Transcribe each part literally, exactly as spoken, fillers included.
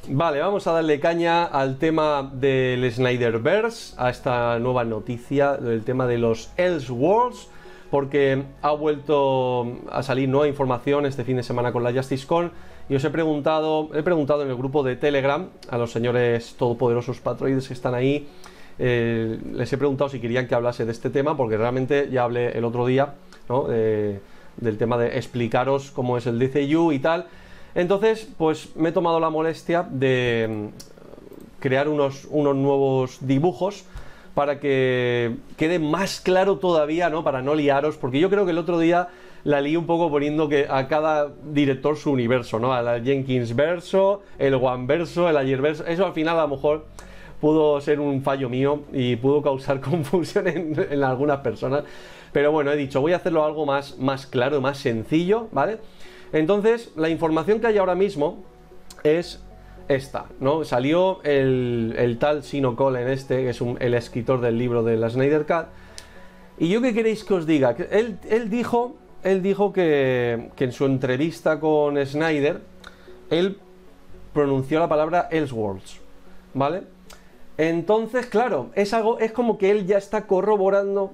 Vale, vamos a darle caña al tema del Snyderverse, a esta nueva noticia del tema de los Elseworlds, porque ha vuelto a salir nueva información este fin de semana con la JusticeCon y os he preguntado, he preguntado en el grupo de Telegram a los señores todopoderosos patroides que están ahí, eh, les he preguntado si querían que hablase de este tema, porque realmente ya hablé el otro día, ¿no? Eh, del tema de explicaros cómo es el D C U y tal. Entonces, pues me he tomado la molestia de crear unos, unos nuevos dibujos para que quede más claro todavía, ¿no? Para no liaros, porque yo creo que el otro día la lié un poco poniendo que a cada director su universo, ¿no? Al Jenkins verso, el One verso, el Ayer verso. Eso al final a lo mejor pudo ser un fallo mío y pudo causar confusión en, en algunas personas. Pero bueno, he dicho, voy a hacerlo algo más, más claro, más sencillo, ¿vale? Entonces, la información que hay ahora mismo es esta, ¿no? Salió el, el tal Sino Colin este, que es un, el escritor del libro de la Snyder Cut. Y yo, ¿qué queréis que os diga? Que él, él dijo, él dijo que, que en su entrevista con Snyder, él pronunció la palabra Elseworlds, ¿vale? Entonces, claro, es algo, es como que él ya está corroborando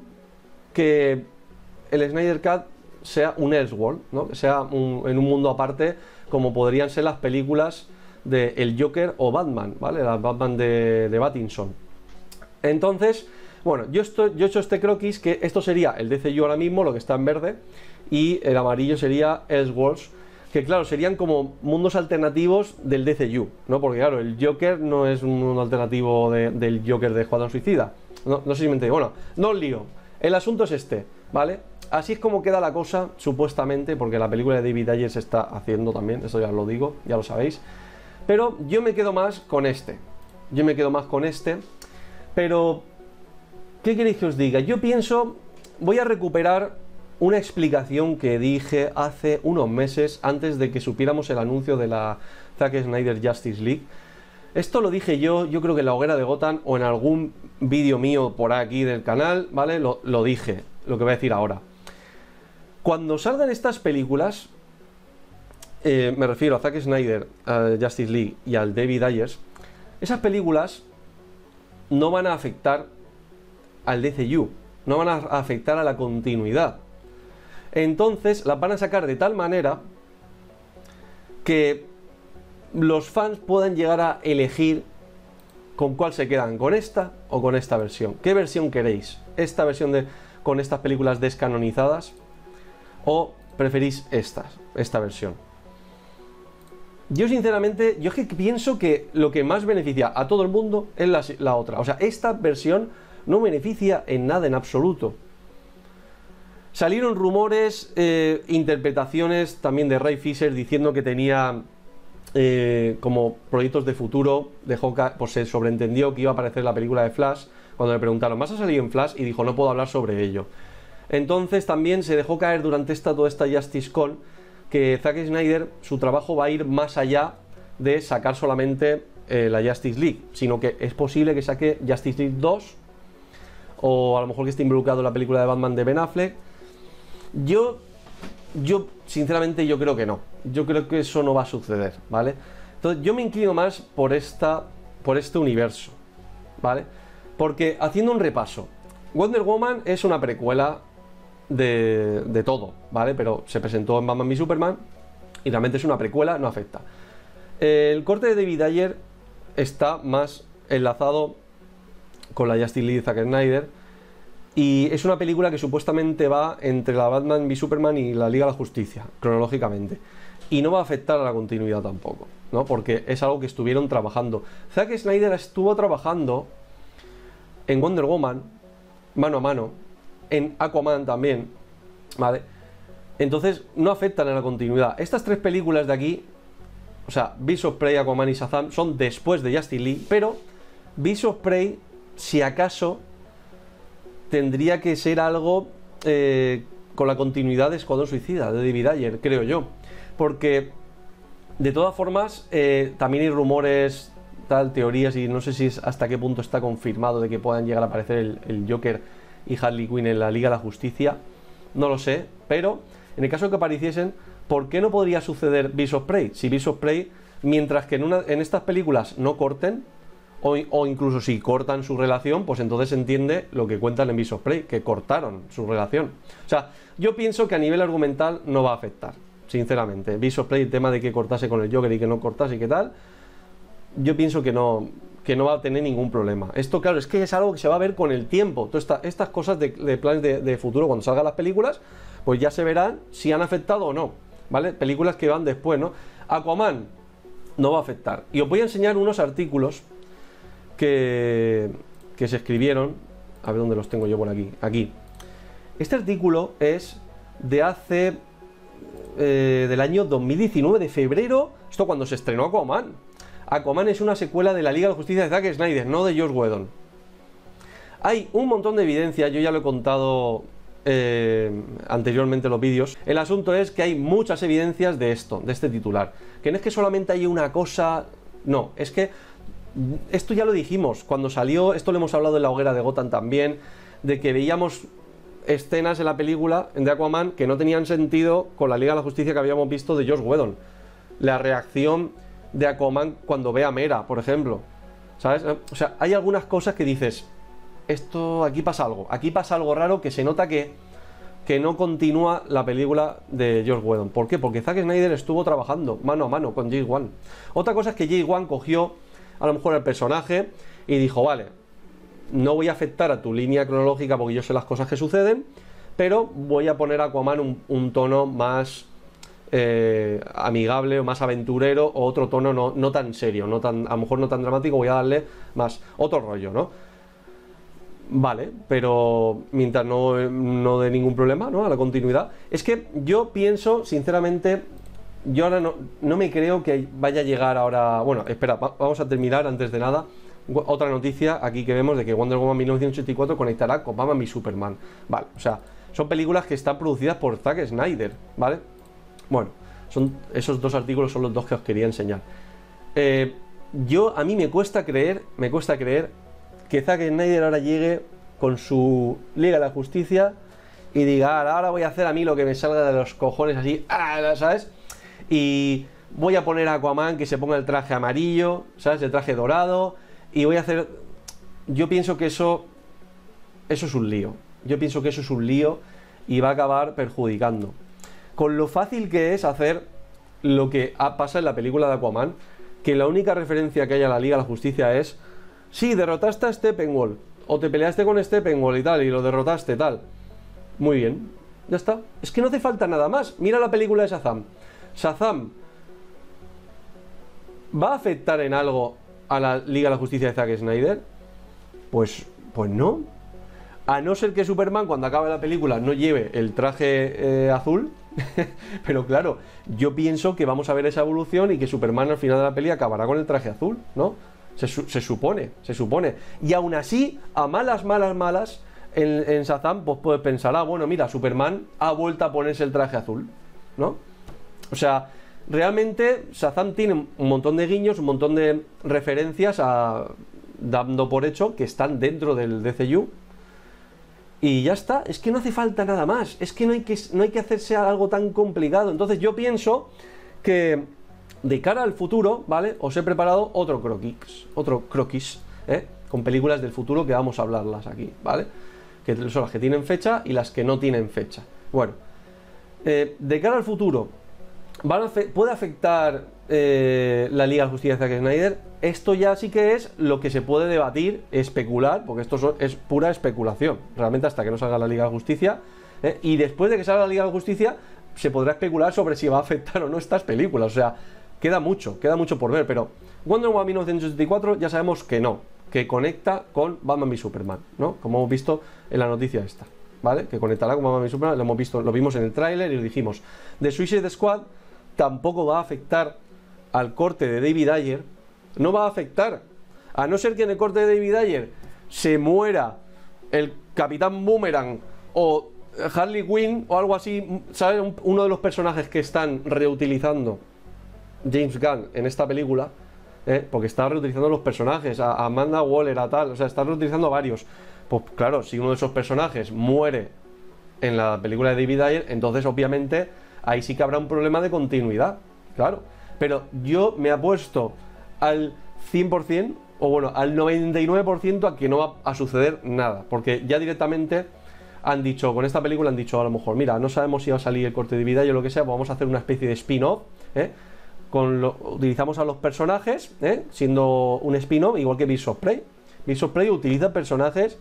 que el Snyder Cut sea un Elseworld, ¿no? Que sea un, en un mundo aparte, como podrían ser las películas de El Joker o Batman, ¿vale? Las Batman de, de Pattinson. Entonces, bueno, yo, estoy, yo he hecho este croquis, que esto sería el D C U ahora mismo, lo que está en verde, y el amarillo sería Elseworlds, que claro, serían como mundos alternativos del D C U, ¿no? Porque claro, el Joker no es un mundo alternativo de, del Joker de Escuadrón Suicida. No, no sé si me entiendo. Bueno, no os lío. El asunto es este, ¿vale? Así es como queda la cosa, supuestamente, porque la película de David Ayer se está haciendo también, eso ya os lo digo, ya lo sabéis. Pero yo me quedo más con este. Yo me quedo más con este. Pero, ¿qué queréis que os diga? Yo pienso, voy a recuperar una explicación que dije hace unos meses, antes de que supiéramos el anuncio de la Zack Snyder Justice League. Esto lo dije yo, yo creo que en la hoguera de Gotham o en algún vídeo mío por aquí del canal, ¿vale? Lo, lo dije, lo que voy a decir ahora. Cuando salgan estas películas, eh, me refiero a Zack Snyder, a Justice League y al David Ayer, esas películas no van a afectar al D C U, no van a afectar a la continuidad. Entonces las van a sacar de tal manera que los fans puedan llegar a elegir con cuál se quedan, con esta o con esta versión. ¿Qué versión queréis? ¿Esta versión de con estas películas descanonizadas? ¿O preferís estas, esta versión? Yo sinceramente, yo es que pienso que lo que más beneficia a todo el mundo es la, la otra. O sea, esta versión no beneficia en nada en absoluto. Salieron rumores, eh, interpretaciones también de Ray Fisher diciendo que tenía eh, como proyectos de futuro de Hawkeye, pues se sobreentendió que iba a aparecer la película de Flash. Cuando le preguntaron, ¿vas a salir en Flash? Y dijo, no puedo hablar sobre ello. Entonces también se dejó caer durante esta, toda esta JusticeCon que Zack Snyder, su trabajo va a ir más allá de sacar solamente eh, la Justice League, sino que es posible que saque Justice League dos, o a lo mejor que esté involucrado en la película de Batman de Ben Affleck. Yo, yo sinceramente yo creo que no, yo creo que eso no va a suceder, ¿vale? Entonces yo me inclino más por, esta, por este universo, ¿vale? Porque haciendo un repaso, Wonder Woman es una precuela De, de todo, ¿vale? Pero se presentó en Batman v Superman y realmente es una precuela, no afecta. El corte de David Ayer está más enlazado con la Justice League de Zack Snyder y es una película que supuestamente va entre la Batman v Superman y la Liga de la Justicia, cronológicamente, y no va a afectar a la continuidad tampoco, ¿no? Porque es algo que estuvieron trabajando. Zack Snyder estuvo trabajando en Wonder Woman mano a mano, en Aquaman también, ¿vale? Entonces no afectan a la continuidad. Estas tres películas de aquí, o sea, Birds of Prey, Aquaman y Shazam, son después de Justice League, pero Birds of Prey, si acaso, tendría que ser algo eh, con la continuidad de Escuadrón Suicida, de David Ayer, creo yo. Porque, de todas formas, eh, también hay rumores, tal, teorías, y no sé si es hasta qué punto está confirmado de que puedan llegar a aparecer el, el Joker y Harley Quinn en la Liga de la Justicia, no lo sé, pero en el caso de que apareciesen, ¿por qué no podría suceder Birds of Prey? Si Birds of Prey Mientras que en, una, en estas películas no corten, o, o incluso si cortan su relación, pues entonces se entiende lo que cuentan en Birds of Prey, que cortaron su relación. O sea, yo pienso que a nivel argumental no va a afectar, sinceramente. Birds of Prey, el tema de que cortase con el Joker y que no cortase y qué tal, yo pienso que no, que no va a tener ningún problema. Esto, claro, es que es algo que se va a ver con el tiempo. Todas esta, estas cosas de, de planes de, de futuro, cuando salgan las películas, pues ya se verán si han afectado o no, ¿vale? Películas que van después, ¿no? Aquaman no va a afectar. Y os voy a enseñar unos artículos que, que se escribieron. A ver dónde los tengo yo por aquí. Aquí. Este artículo es de hace... Eh, del año dos mil diecinueve, de febrero. Esto cuando se estrenó Aquaman. Aquaman es una secuela de la Liga de la Justicia de Zack Snyder, no de Joss Whedon. Hay un montón de evidencia, yo ya lo he contado eh, anteriormente en los vídeos. El asunto es que hay muchas evidencias de esto, de este titular. Que no es que solamente hay una cosa... No, es que esto ya lo dijimos cuando salió, esto lo hemos hablado en la hoguera de Gotham también, de que veíamos escenas en la película de Aquaman que no tenían sentido con la Liga de la Justicia que habíamos visto de Joss Whedon. La reacción de Aquaman cuando ve a Mera, por ejemplo, ¿sabes? O sea, hay algunas cosas que dices, esto, aquí pasa algo, aquí pasa algo raro, que se nota que, que no continúa la película de Joss Whedon. ¿Por qué? Porque Zack Snyder estuvo trabajando mano a mano con James Wan. Otra cosa es que James Wan cogió a lo mejor el personaje y dijo, vale, no voy a afectar a tu línea cronológica porque yo sé las cosas que suceden, pero voy a poner a Aquaman un, un tono más eh, amigable o más aventurero, o otro tono no, no tan serio, no tan, a lo mejor no tan dramático, voy a darle más otro rollo, ¿no? Vale, pero mientras no, no dé ningún problema, ¿no?, a la continuidad. Es que yo pienso, sinceramente, yo ahora no, no me creo que vaya a llegar ahora... Bueno, espera, va, vamos a terminar antes de nada. Otra noticia aquí que vemos de que Wonder Woman mil novecientos ochenta y cuatro conectará con Batman y Superman. Vale, o sea, son películas que están producidas por Zack Snyder, ¿vale? Bueno, son, esos dos artículos son los dos que os quería enseñar. Eh, yo, a mí me cuesta creer, me cuesta creer que Zack Snyder ahora llegue con su Liga de la Justicia y diga, ahora voy a hacer a mí lo que me salga de los cojones así, ¿sabes? Y voy a poner a Aquaman que se ponga el traje amarillo, ¿sabes? El traje dorado, y voy a hacer... Yo pienso que eso... Eso es un lío. Yo pienso que eso es un lío y va a acabar perjudicando. Con lo fácil que es hacer lo que pasa en la película de Aquaman, que la única referencia que hay a la Liga de la Justicia es, sí, derrotaste a Steppenwolf, o te peleaste con Steppenwolf y tal, y lo derrotaste, tal. Muy bien, ya está. Es que no hace falta nada más. Mira la película de Shazam. Shazam ¿va a afectar en algo a la Liga de la Justicia de Zack Snyder? Pues, pues no. A no ser que Superman, cuando acabe la película, no lleve el traje eh, azul. Pero claro, yo pienso que vamos a ver esa evolución y que Superman al final de la peli acabará con el traje azul, ¿no? Se, se supone, se supone. Y aún así, a malas, malas, malas, en, en Shazam, pues puedes pensar, ah, bueno, mira, Superman ha vuelto a ponerse el traje azul, ¿no? O sea, realmente Shazam tiene un montón de guiños, un montón de referencias a, dando por hecho que están dentro del D C U. Y ya está, es que no hace falta nada más, es que no hay que, no hay que hacerse algo tan complicado. Entonces yo pienso que de cara al futuro, ¿vale? Os he preparado otro croquis, otro croquis, ¿eh? Con películas del futuro que vamos a hablarlas aquí, ¿vale? Que son las que tienen fecha y las que no tienen fecha. Bueno, eh, de cara al futuro, ¿van a ¿puede afectar eh, la Liga de la Justicia de Zack Snyder? Esto ya sí que es lo que se puede debatir, especular, porque esto es pura especulación, realmente hasta que no salga la Liga de la Justicia, ¿eh? Y después de que salga la Liga de la Justicia se podrá especular sobre si va a afectar o no estas películas. O sea, queda mucho, queda mucho por ver, pero Wonder Woman mil novecientos ochenta y cuatro ya sabemos que no, que conecta con Batman y Superman, ¿no? Como hemos visto en la noticia esta, ¿vale? Que conectará con Batman y Superman, lo hemos visto, lo vimos en el tráiler y lo dijimos. The Suicide Squad tampoco va a afectar al corte de David Ayer, no va a afectar, a no ser que en el corte de David Ayer se muera el Capitán Boomerang o Harley Quinn o algo así, ¿sabes? Uno de los personajes que están reutilizando James Gunn en esta película, ¿eh? Porque está reutilizando los personajes, a Amanda Waller, a tal, o sea, está reutilizando varios. Pues claro, si uno de esos personajes muere en la película de David Ayer, entonces obviamente ahí sí que habrá un problema de continuidad, claro. pero yo me apuesto al cien por cien, o bueno, al noventa y nueve por ciento a que no va a suceder nada, porque ya directamente han dicho, con esta película han dicho a lo mejor, mira, no sabemos si va a salir el corte de vida o lo que sea, pues vamos a hacer una especie de spin-off, ¿eh? Con lo, utilizamos a los personajes, ¿eh? Siendo un spin-off, igual que Birds of Prey. Birds of Prey utiliza personajes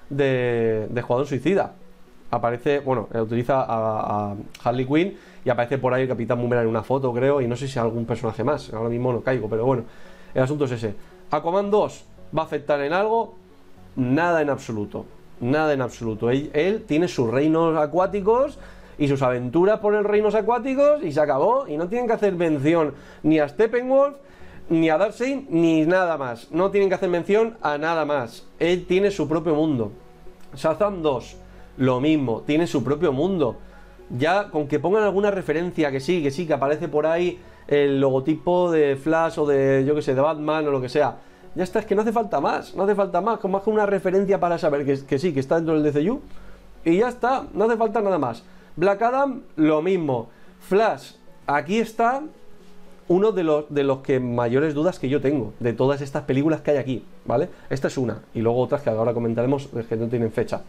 de, de Escuadrón Suicida. Aparece, bueno, utiliza a, a Harley Quinn y aparece por ahí el Capitán Boomerang en una foto, creo, y no sé si algún personaje más, ahora mismo no caigo, pero bueno, el asunto es ese. Aquaman dos, ¿va a afectar en algo? Nada en absoluto, nada en absoluto. Él, él tiene sus reinos acuáticos y sus aventuras por los reinos acuáticos y se acabó, y no tienen que hacer mención ni a Steppenwolf, ni a Darkseid, ni nada más. No tienen que hacer mención a nada más. Él tiene su propio mundo. Shazam dos, lo mismo, tiene su propio mundo. Ya con que pongan alguna referencia, que sí, que sí, que aparece por ahí el logotipo de Flash o de, yo que sé, de Batman o lo que sea. Ya está, es que no hace falta más, no hace falta más, con más que una referencia para saber que, que sí, que está dentro del D C U. Y ya está, no hace falta nada más. Black Adam, lo mismo. Flash, aquí está uno de los, de los que mayores dudas que yo tengo de todas estas películas que hay aquí, ¿vale? Esta es una, y luego otras que ahora comentaremos que no tienen fecha.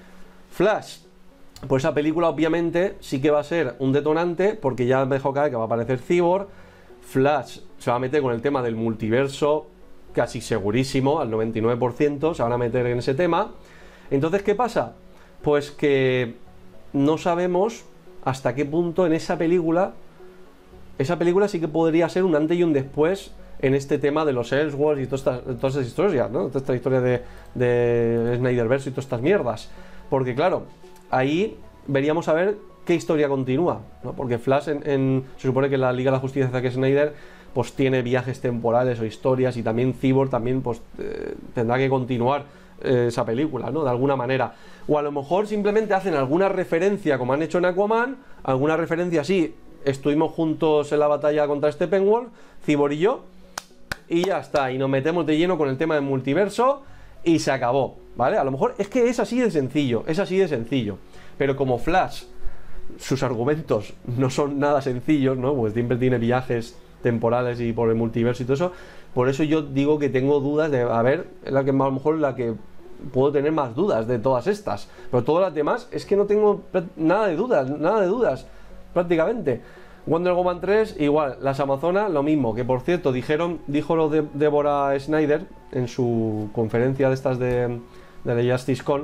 Flash, pues esa película obviamente sí que va a ser un detonante, porque ya me dejó caer que va a aparecer Cyborg. Flash se va a meter con el tema del multiverso, casi segurísimo, al noventa y nueve por ciento se van a meter en ese tema. Entonces, ¿qué pasa? Pues que no sabemos hasta qué punto en esa película, esa película sí que podría ser un antes y un después en este tema de los Elseworlds y todas estas, todas estas historias, ¿no? Toda esta historia de, de Snyderverse y todas estas mierdas. Porque claro, ahí veríamos a ver qué historia continúa, ¿no? Porque Flash en, en, se supone que la Liga de la Justicia de Zack Snyder pues tiene viajes temporales o historias, y también Cyborg también pues eh, tendrá que continuar eh, esa película, ¿no? De alguna manera. O a lo mejor simplemente hacen alguna referencia, como han hecho en Aquaman, alguna referencia así, estuvimos juntos en la batalla contra Steppenwolf, Cyborg y yo, y ya está, y nos metemos de lleno con el tema del multiverso y se acabó, ¿vale? A lo mejor es que es así de sencillo, es así de sencillo, pero como Flash, sus argumentos no son nada sencillos, ¿no? Pues siempre tiene viajes temporales y por el multiverso y todo eso, por eso yo digo que tengo dudas de, a ver, la que a lo mejor la que puedo tener más dudas de todas estas, pero todas las demás es que no tengo nada de dudas, nada de dudas, prácticamente. Wonder Woman tres, igual, las Amazonas, lo mismo, que por cierto, dijeron, dijo lo de Deborah Snyder en su conferencia de estas de, de la Justice Con,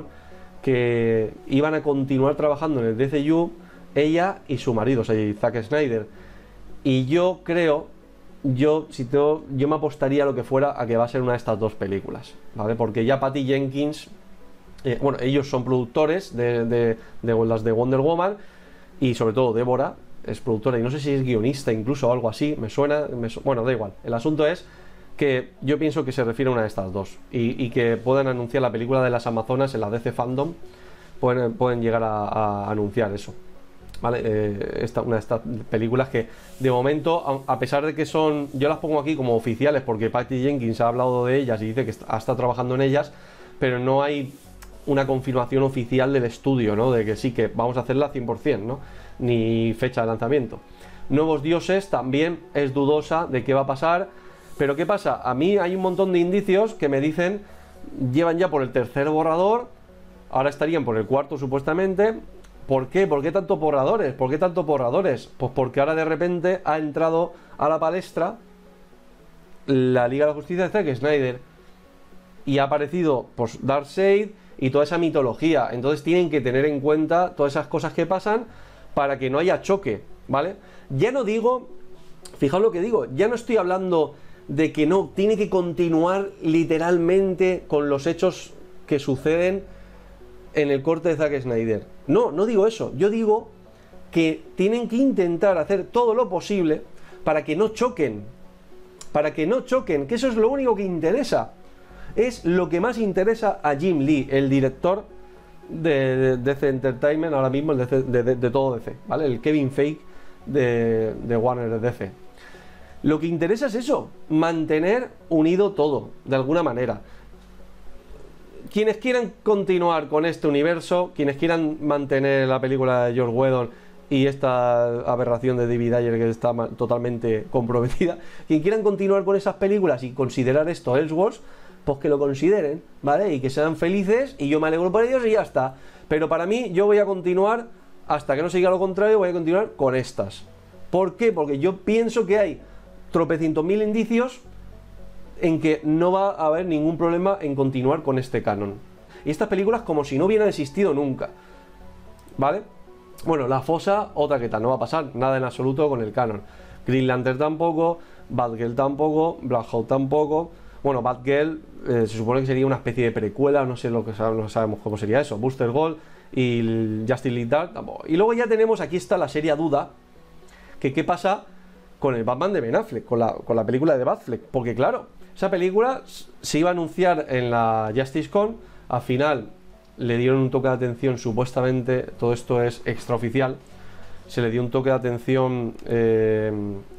que iban a continuar trabajando en el D C U, ella y su marido, o sea, Zack Snyder. Y yo creo, yo si tengo, yo me apostaría a lo que fuera a que va a ser una de estas dos películas, ¿vale? Porque ya Patty Jenkins, eh, bueno, ellos son productores de, de, de las de Wonder Woman, y sobre todo Deborah es productora, y no sé si es guionista incluso o algo así, me suena, me su bueno, da igual. El asunto es que yo pienso que se refiere a una de estas dos, y, y que puedan anunciar la película de las Amazonas en la D C Fandom, pueden, pueden llegar a, a anunciar eso, ¿vale? Eh, esta, una de estas películas que de momento, a, a pesar de que son, yo las pongo aquí como oficiales porque Patty Jenkins ha hablado de ellas y dice que está, ha estado trabajando en ellas, pero no hay una confirmación oficial del estudio, ¿no? De que sí, que vamos a hacerla cien por cien, ¿no? Ni fecha de lanzamiento. Nuevos Dioses también es dudosa de qué va a pasar, pero ¿qué pasa? A mí hay un montón de indicios que me dicen, llevan ya por el tercer borrador, ahora estarían por el cuarto supuestamente. ¿Por qué? ¿Por qué tantos borradores? ¿Por qué tantos borradores? Pues porque ahora de repente ha entrado a la palestra la Liga de la Justicia de Zack Snyder y ha aparecido pues Darkseid y toda esa mitología. Entonces tienen que tener en cuenta todas esas cosas que pasan para que no haya choque, ¿vale? Ya no digo, fijaos lo que digo, ya no estoy hablando de que no, tiene que continuar literalmente con los hechos que suceden en el corte de Zack Snyder. No, no digo eso, yo digo que tienen que intentar hacer todo lo posible para que no choquen, para que no choquen, que eso es lo único que interesa, es lo que más interesa a Jim Lee, el director de D C Entertainment ahora mismo, el de, de, de, de todo D C, ¿vale? El Kevin Feige de, de Warner D C. Lo que interesa es eso, mantener unido todo, de alguna manera. Quienes quieran continuar con este universo, quienes quieran mantener la película de George Whedon y esta aberración de David Ayer que está totalmente comprometida, quien quieran continuar con esas películas y considerar esto Elseworlds, pues que lo consideren, ¿vale? Y que sean felices y yo me alegro por ellos y ya está. Pero para mí yo voy a continuar, hasta que no se diga lo contrario, voy a continuar con estas. ¿Por qué? Porque yo pienso que hay tropecientos mil indicios en que no va a haber ningún problema en continuar con este canon. Y estas películas como si no hubieran existido nunca, ¿vale? Bueno, La Fosa, otra que tal, no va a pasar nada en absoluto con el canon. Green Lantern tampoco, Batgirl tampoco, Black Hawk tampoco. Bueno, Batgirl eh, se supone que sería una especie de precuela, no sé lo que sabemos, no sabemos cómo sería eso. Booster Gold y Justice League Dark tampoco. Y luego ya tenemos, aquí está la seria duda, que qué pasa con el Batman de Ben Affleck, con la, con la película de Batfleck. Porque claro, esa película se iba a anunciar en la Justice Con, al final le dieron un toque de atención, supuestamente, todo esto es extraoficial, se le dio un toque de atención eh,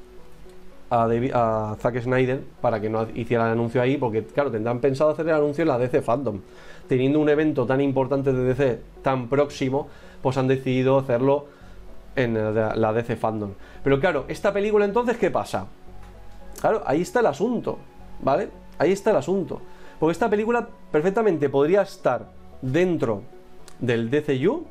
a, David, a Zack Snyder para que no hiciera el anuncio ahí, porque claro, tendrán pensado hacer el anuncio en la D C Fandom. Teniendo un evento tan importante de D C tan próximo, pues han decidido hacerlo en la D C Fandom. Pero claro, esta película entonces, ¿qué pasa? Claro, ahí está el asunto, ¿vale? Ahí está el asunto. Porque esta película perfectamente podría estar dentro del D C U,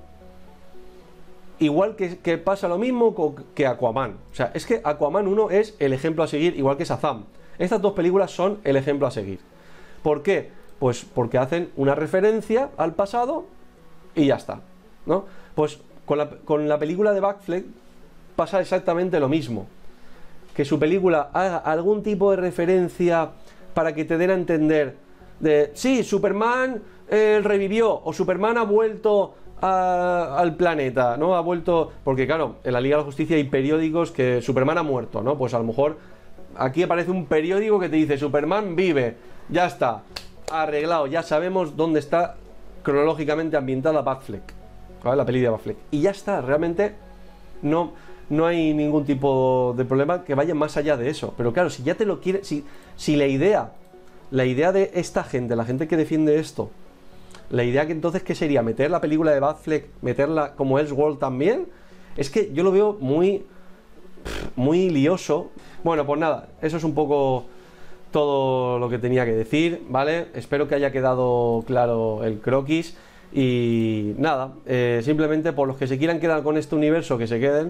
igual que, que pasa lo mismo que Aquaman. O sea, es que Aquaman uno es el ejemplo a seguir, igual que Shazam. Estas dos películas son el ejemplo a seguir. ¿Por qué? Pues porque hacen una referencia al pasado y ya está, ¿no? Pues con la, con la película de Batfleck pasa exactamente lo mismo. Que su película haga algún tipo de referencia para que te den a entender de, sí, Superman eh, revivió, o Superman ha vuelto a, al planeta, ¿no? Ha vuelto, porque claro, en la Liga de la Justicia hay periódicos que Superman ha muerto, ¿no? Pues a lo mejor aquí aparece un periódico que te dice Superman vive, ya está, arreglado, ya sabemos dónde está cronológicamente ambientada Batfleck, ¿vale? La peli de Batfleck, y ya está, realmente no, no hay ningún tipo de problema que vaya más allá de eso. Pero claro, si ya te lo quiere, si, si la idea La idea de esta gente, la gente que defiende esto, la idea que entonces, ¿qué sería? ¿Meter la película de Batfleck, meterla como Elseworld también? Es que yo lo veo muy, muy lioso. Bueno, pues nada, eso es un poco todo lo que tenía que decir, ¿vale? Espero que haya quedado claro el croquis. Y nada, eh, simplemente por los que se quieran quedar con este universo, que se queden.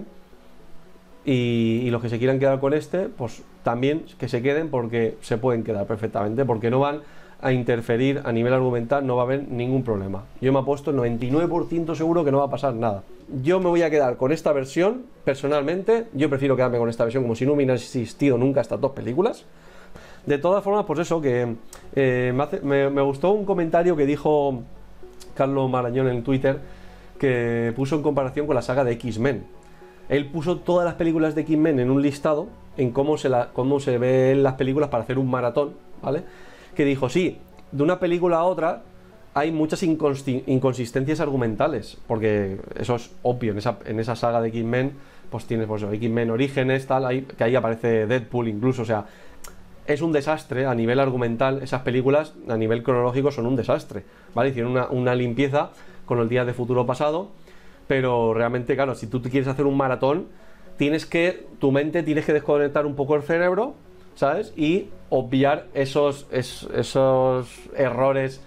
Y, y los que se quieran quedar con este, pues también que se queden, porque se pueden quedar perfectamente, porque no van a interferir a nivel argumental, no va a haber ningún problema. Yo me apuesto noventa y nueve por ciento seguro que no va a pasar nada. Yo me voy a quedar con esta versión, personalmente. Yo prefiero quedarme con esta versión como si no hubiera existido nunca estas dos películas. De todas formas, pues eso, que eh, me, hace, me, me gustó un comentario que dijo Carlos Marañón en Twitter, que puso en comparación con la saga de X-Men. Él puso todas las películas de X-Men en un listado, en cómo se, la, cómo se ven las películas para hacer un maratón, ¿vale? Que dijo, sí, de una película a otra hay muchas inconsistencias argumentales, porque eso es obvio, en esa, en esa saga de X-Men, pues tienes pues, X-Men Orígenes, tal, ahí, que ahí aparece Deadpool incluso, o sea, es un desastre a nivel argumental. Esas películas a nivel cronológico son un desastre, ¿vale? Hicieron una, una limpieza con los Días de Futuro Pasado. Pero realmente, claro, si tú te quieres hacer un maratón, tienes que, tu mente tienes que desconectar un poco el cerebro, ¿sabes? Y obviar esos, esos, esos errores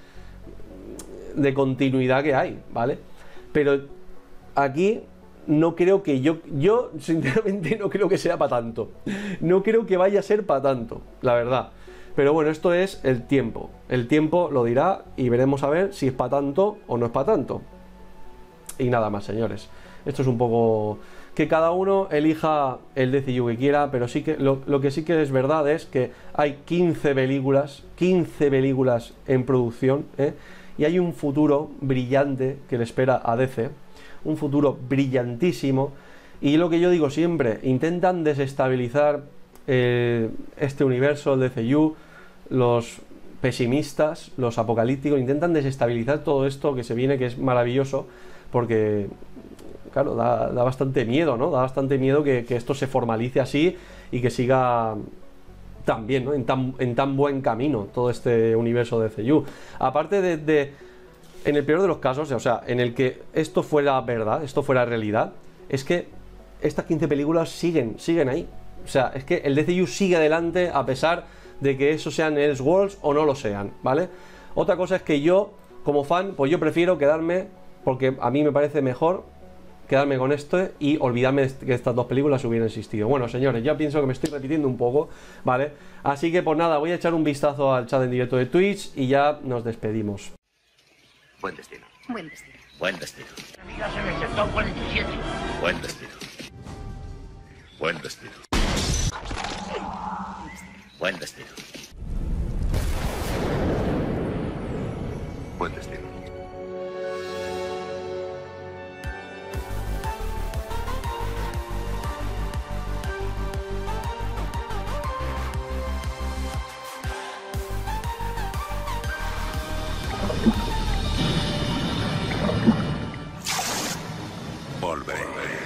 de continuidad que hay, ¿vale? Pero aquí no creo que yo, yo sinceramente no creo que sea para tanto. No creo que vaya a ser para tanto, la verdad. Pero bueno, esto es el tiempo. El tiempo lo dirá y veremos a ver si es para tanto o no es para tanto. Y nada más, señores. Esto es un poco que cada uno elija el D C U que quiera, pero sí que lo, lo que sí que es verdad es que hay quince películas, quince películas en producción, ¿eh? Y hay un futuro brillante que le espera a D C, un futuro brillantísimo. Y lo que yo digo siempre, intentan desestabilizar eh, este universo, el D C U, los pesimistas, los apocalípticos, intentan desestabilizar todo esto que se viene, que es maravilloso. Porque, claro, da, da bastante miedo, ¿no? Da bastante miedo que, que esto se formalice así y que siga tan bien, ¿no? En tan, en tan buen camino todo este universo de D C U. Aparte de, de, en el peor de los casos, o sea, en el que esto fuera verdad, esto fuera realidad, es que estas quince películas siguen, siguen ahí. O sea, es que el D C U sigue adelante a pesar de que eso sean Elseworlds o no lo sean, ¿vale? Otra cosa es que yo, como fan, pues yo prefiero quedarme, porque a mí me parece mejor quedarme con esto y olvidarme de que estas dos películas hubieran existido. Bueno, señores, ya pienso que me estoy repitiendo un poco, ¿vale? Así que pues nada, voy a echar un vistazo al chat en directo de Twitch y ya nos despedimos. Buen destino. Buen destino. Buen destino. Amigas en el sector cuarenta y siete. Buen destino. Buen destino. Buen destino. Buen destino. Volveré.